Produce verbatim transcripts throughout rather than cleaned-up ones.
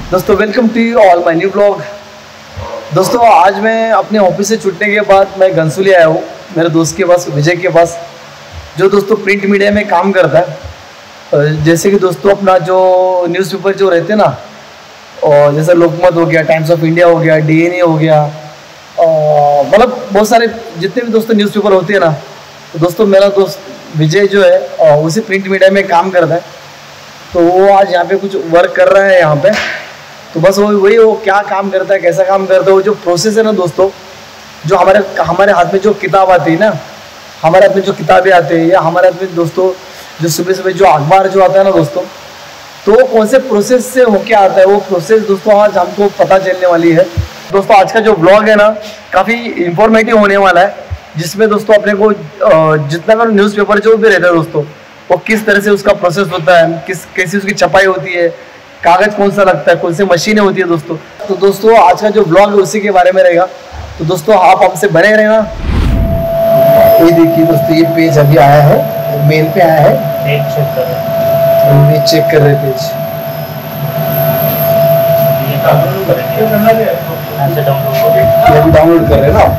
दोस्तों welcome to all my new blog. दोस्तों आज मैं अपने ऑफिस से छुटने के बाद मैं घनसूली आया हूँ मेरे दोस्त के पास, विजय के पास, जो दोस्तों प्रिंट मीडिया में काम करता है। जैसे कि दोस्तों अपना जो न्यूज़पेपर जो रहते हैं ना, और जैसे लोकमत हो गया, टाइम्स ऑफ इंडिया हो गया, डीएनए हो गया, मतलब बहुत सारे जितने भी दोस्तों न्यूज़पेपर होते हैं ना, तो दोस्तों मेरा दोस्त विजय जो है उसी प्रिंट मीडिया में काम करता है। तो वो आज यहाँ पे कुछ वर्क कर रहा है यहाँ पे। तो बस वही वही वो क्या काम करता है, कैसा काम करता है, वो जो प्रोसेस है ना दोस्तों, जो हमारे हमारे हाथ में जो किताब आती है ना, हमारे हाथ में जो किताबें आती है, या हमारे हाथ में दोस्तों जो सुबह सुबह जो अखबार जो आता है ना दोस्तों, तो वो कौन से प्रोसेस से होके आता है, वो प्रोसेस दोस्तों आज हमको पता चलने वाली है। दोस्तों आज का जो ब्लॉग है ना काफ़ी इंफॉर्मेटिव होने वाला है, जिसमें दोस्तों अपने को जितना भी न्यूज़पेपर जो भी रहता है दोस्तों, वो किस तरह से उसका प्रोसेस होता है, किस कैसी उसकी छपाई होती है, कागज़ कौन सा लगता है, कौन सी मशीनें होती है दोस्तों। तो दोस्तों आज का जो ब्लॉग है उसी के बारे में रहेगा। तो दोस्तों आप हमसे बने रहना। ये देखिए दोस्तों, ये पेज अभी आया है, मेल पे आया है, चेक कर रहे हैं, चेक कर रहे हैं पेज। ये अभी डाउनलोड कर रहे हैं ना,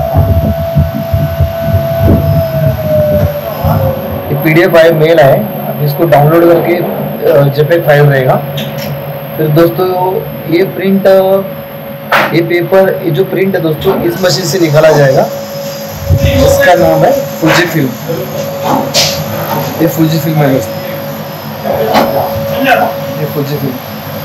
ये पीडीएफ फाइल मेल है, अब इसको डाउनलोड करके जेपेग फाइल रहेगा। फिर दोस्तों ये प्रिंट, ये पेपर, ये जो प्रिंट है दोस्तों इस मशीन से निकाला जाएगा, इसका नाम है फुजी फिल्म। ये फुजी फिल्म है दोस्तों, ये फुजी फिल्म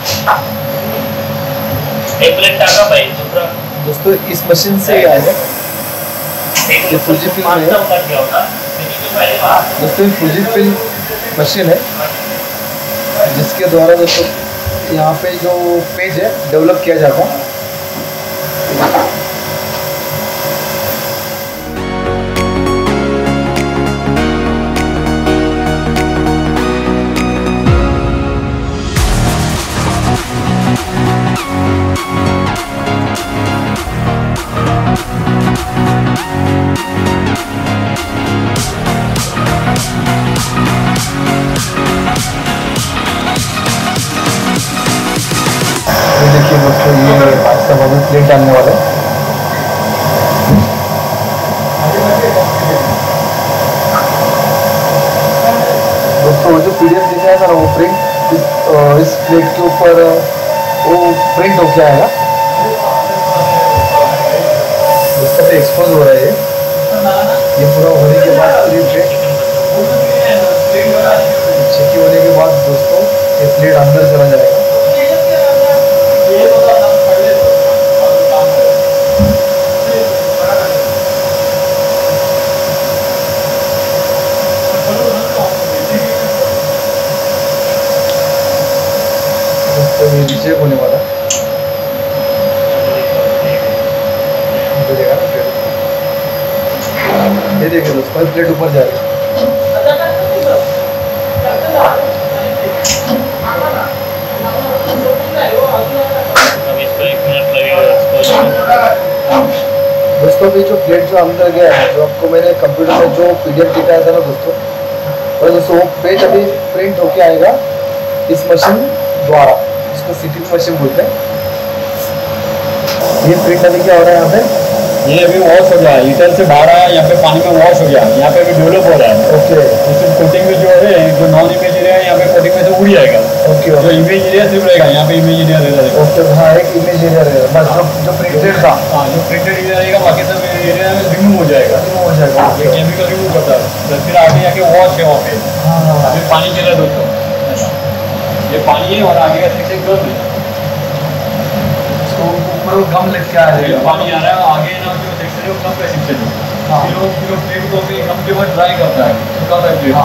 दोस्तों इस मशीन से आएगा। ये फुजी फिल्म है दोस्तों, फुजी फिल्म मशीन है जिसके द्वारा दोस्तों यहाँ पे जो पेज है डेवलप किया जाता है। देखिए दोस्तों ये आज का बबल प्लेट डालने वाला है। दोस्तों जो पीडीएफ दिखा है ना वो प्रिंट इस, इस प्लेट के ऊपर वो प्रिंट होके आएगा। दोस्तों पे एक्सपोज हो रहा है, ये पूरा होने के बाद प्रिंट है, चेक होने के बाद दोस्तों ये प्लेट अंदर चला जाएगा। तो ये नीचे होने वाला ये देखिए दोस्तों प्लेट ऊपर जाएगा। दोस्तों अभी जो प्लेट जो अंदर गया है, जो आपको मैंने कंप्यूटर में जो पीडीएफ दिखाया था ना दोस्तों, और दोस्तों वो पेज अभी प्रिंट होके आएगा इस मशीन द्वारा, इसको सीटिंग मशीन बोलते हैं। ये प्रिंट अभी क्या हो रहा है यहाँ पे, ये अभी वॉश हो गया, हीटर से बाहर आया, यहाँ पे पानी में वॉश हो गया, यहाँ पे अभी डेवलप हो रहा है। ओके, इसमें कोटिंग में जो है जो नॉन इमेज एरिया है यहाँ पे कोटिंग में से उड़ जाएगा। ओके, जो इमेज एरिया सिर्फ रहेगा, यहाँ पे इमेज एरिया रहेगा। ओके, हाँ एक इमेज एरिया रहेगा बस, जो जो प्रिंटेड था, हाँ जो प्रिंटेड एरिया रहेगा, बाकी सब एरिया में रिमूव हो जाएगा, रिमूव हो जाएगा। ये केमिकल रिमूव करता है। फिर आगे जाके वॉश है वहाँ पे, हाँ अभी पानी गिर रहा है दोस्तों, ये पानी है और आगे का सेक्शन गर्म है, इसको ऊपर गम लेके आ ये पानी आ रहा है, आगे ना जो सेक्शन है वो कम का सेक्शन है। हाँ, फिर वो फिर प्लेट को भी कम के बाद ड्राई करता है, सुखाता है प्लेट।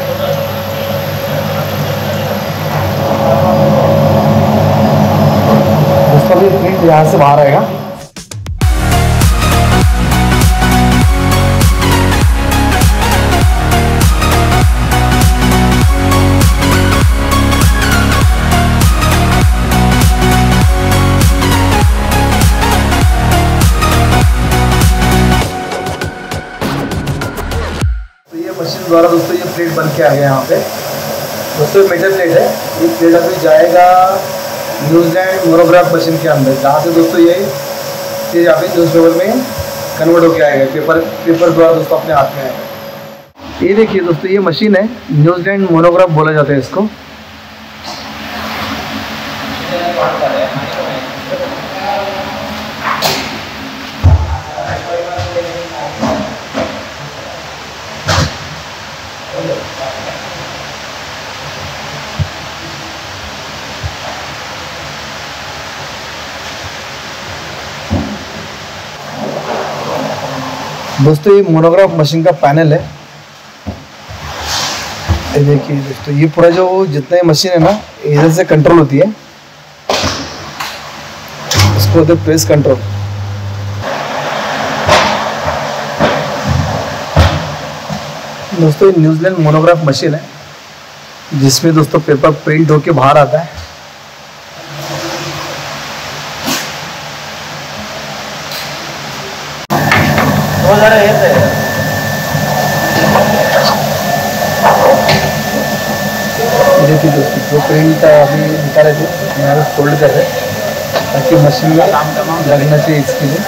दोस्तों ये प्रिंट यहाँ से बाहर आएगा। मशीन द्वारा दोस्तों ये प्लेट बन के आ गया यहाँ पे। दोस्तों मेटल प्लेट है, ये प्लेट अभी जाएगा न्यूजीलैंड मोनोग्राफ मशीन के अंदर, जहाँ से दोस्तों ये चीज़ यहाँ पे न्यूज़ पेपर में कन्वर्ट होकर आएगा, पेपर पेपर द्वारा दोस्तों अपने हाथ में आएगा। ये देखिए दोस्तों, ये मशीन है, न्यूजीलैंड मोनोग्राफ बोला जाता है इसको। दोस्तों ये मोनोग्राफ मशीन का पैनल है। ये देखिए दोस्तों, ये पूरा जो जितने मशीन है ना, इधर से कंट्रोल होती है, इसको होते प्रेस कंट्रोल। दोस्तों ये न्यूजीलैंड मोनोग्राफ मशीन है, जिसमें दोस्तों पेपर प्रिंट होके बाहर आता है। देखिए दोस्तों, जो प्रिंट अभी निकाले थे यहाँ पे फोल्ड कर रहे ताकि मशीन में लगना चाहिए, इसके लिए।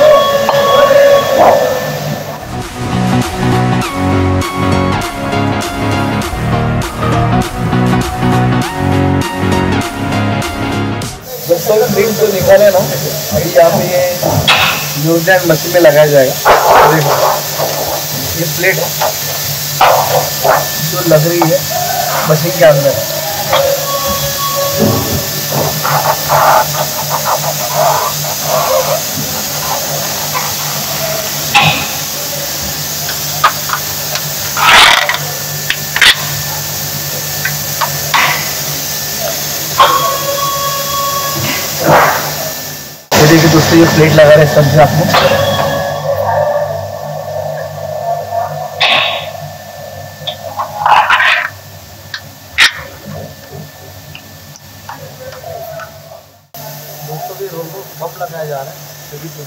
दोस्तों प्रिंट जो निकाले ना, अभी यहाँ पे ये न्यूजीलैंड मशीन में लगाया जाएगा। देखो ये प्लेट जो लग रही है मशीन के अंदर, ये देखिए दोस्तों, ये प्लेट लगा रहे सब आपको। दोस्तों भी रोल को पंप लगाया जा रहा है, सभी को।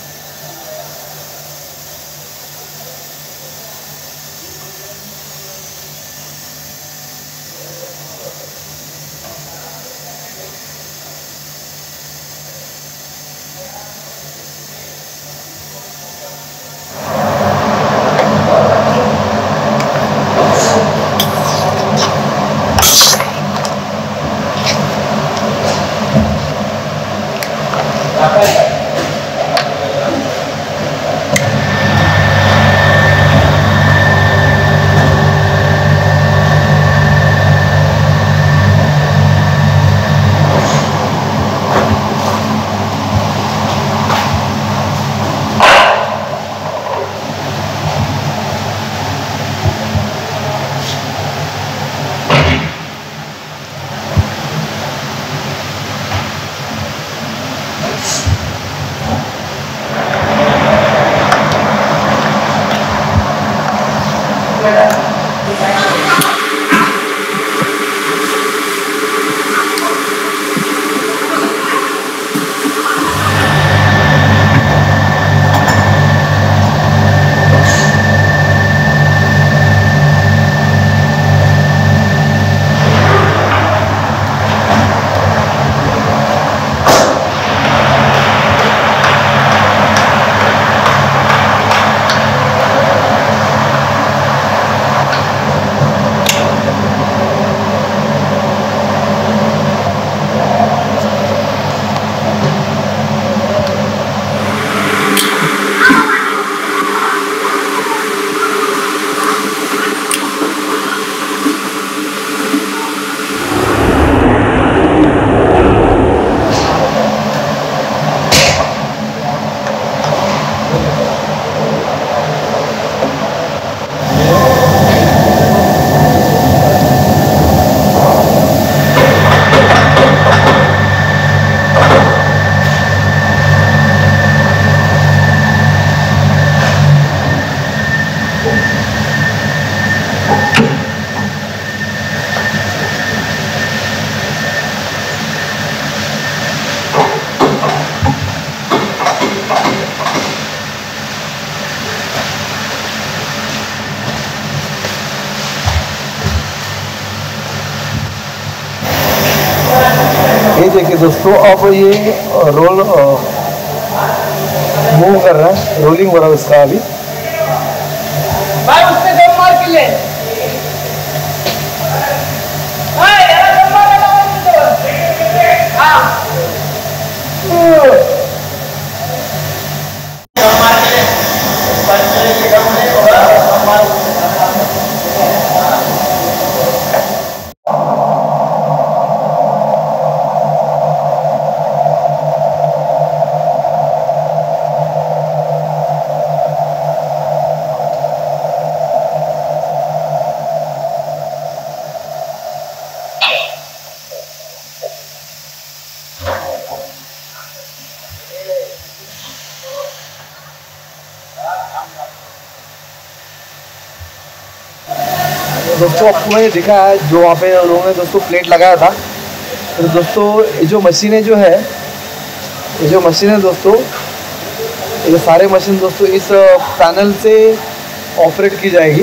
देखिए दोस्तों, अब ये रोल मूव कर रहा है, रोलिंग हो रहा है इसका अभी। भाई उससे दम मार के ले। हां यार दम मार दम। हां दम मार के ले। पर ये दम नहीं होगा, दम मार। दोस्तों आपको मैंने दिखा है जो वहाँ पे लोगों ने दोस्तों प्लेट लगाया था। तो दोस्तों ये जो मशीनें जो है ये जो मशीन है दोस्तों, ये सारे मशीन दोस्तों इस पैनल से ऑपरेट की जाएगी।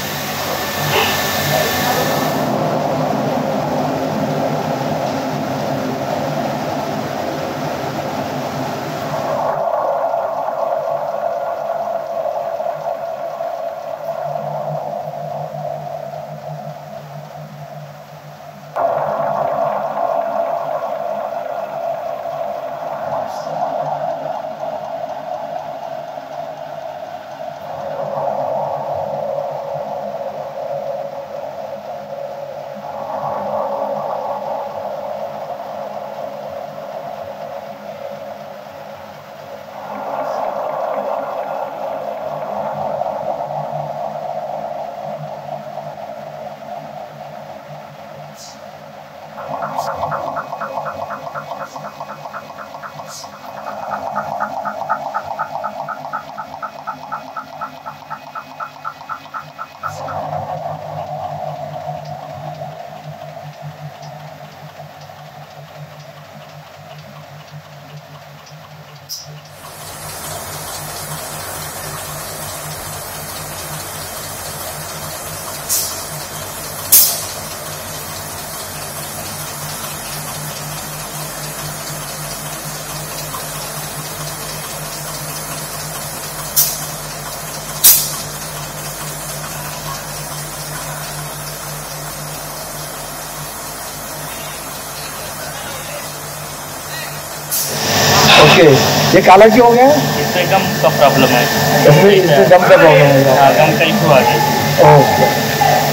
ओके, ये काला क्यों हो गया? इसमें गम का प्रॉब्लम है। इसमें इसमें गम का प्रॉब्लम है। हाँ, गम का इशू आ गया। ओके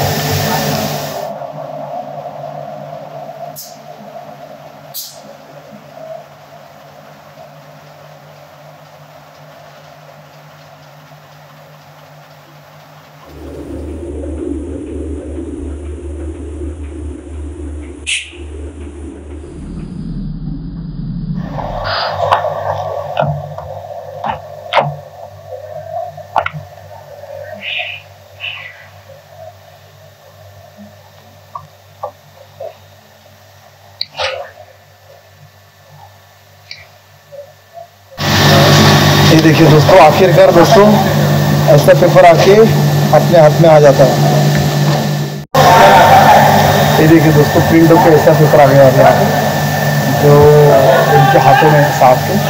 ये देखिए दोस्तों, आखिरकार दोस्तों ऐसा पेपर आके अपने हाथ में आ जाता है। ये देखिए दोस्तों, प्रिंट होकर ऐसा पेपर आ गया है जो इनके हाथों में साफ के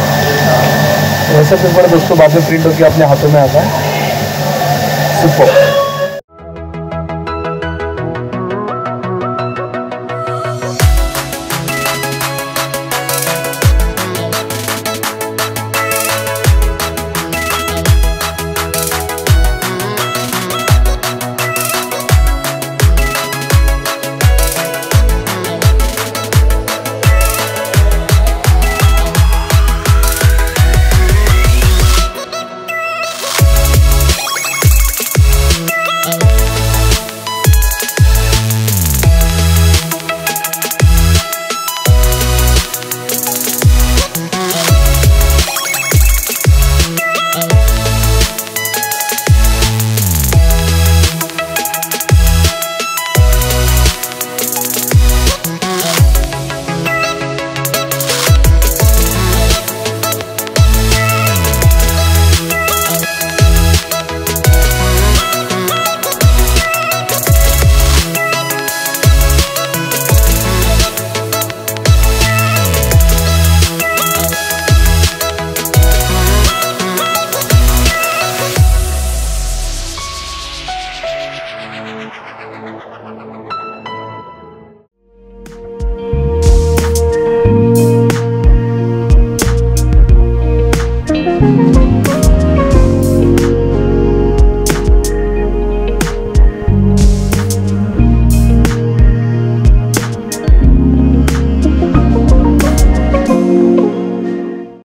ऐसा पेपर दोस्तों बाद में प्रिंट होकर अपने हाथों में आता है। सुपर।